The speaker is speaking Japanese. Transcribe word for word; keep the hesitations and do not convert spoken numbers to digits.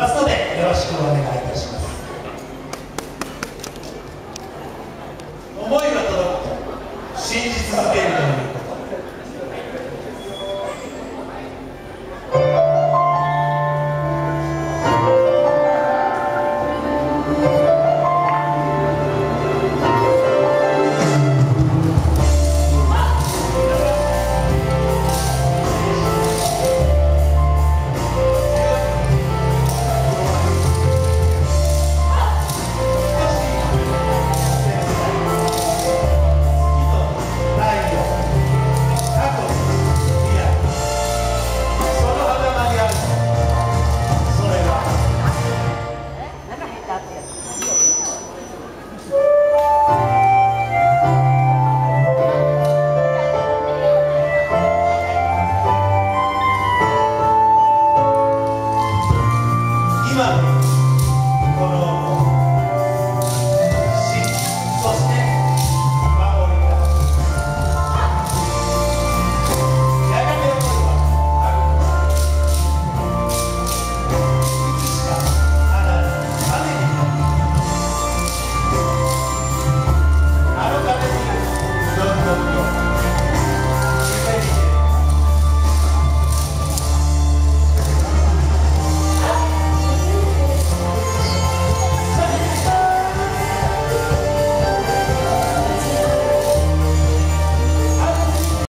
ますので、よろしくお願いいたします。思いが届くと信じ続けるということ。今この